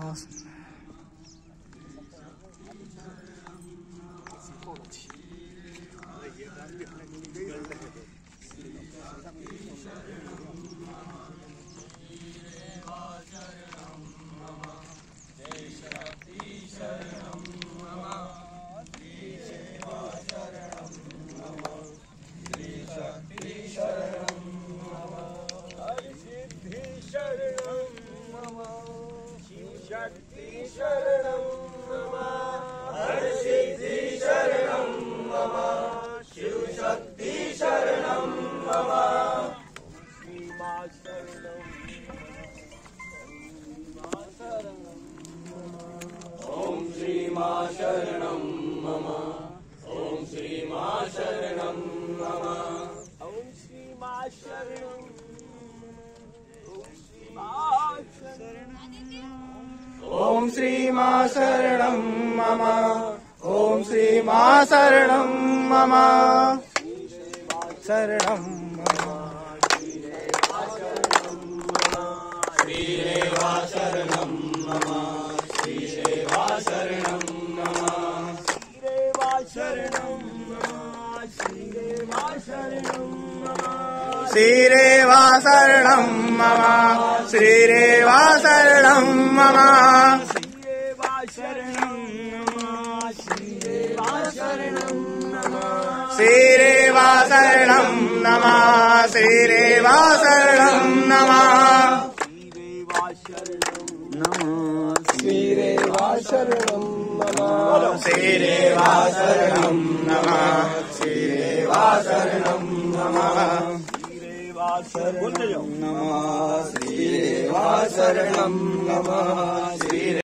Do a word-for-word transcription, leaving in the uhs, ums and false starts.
शक्ति शरणं मम हरसिद्धि शरणं मम शिव शक्ति शरणं मम श्री मां शरणं ओम श्री मां शरणं मम ओम श्री मां शरणं मम ओम श्री मां शरणं ओम श्री मां शरणं मम ओम श्री मां शरणं मम शरणं मम श्रीरेवा शरणं मम श्रीरेवा शरणं मम श्रीरेवा शरणं मम श्रीरेवा शरणं मम श्रीरेवा शरणं मम श्रीरेवा शरणं मम श्रीरेवा शरणं मम श्रीरेवा शरणं मम श्रीरेवा शरणं नमः श्रीरेवा शरणं नमः श्रीरेवा शरणं नमः श्रीरेवा शरणं नमः श्रीरेवा शरणं नमः शरणं नमः श्रीरेवा शरणं नमः श्री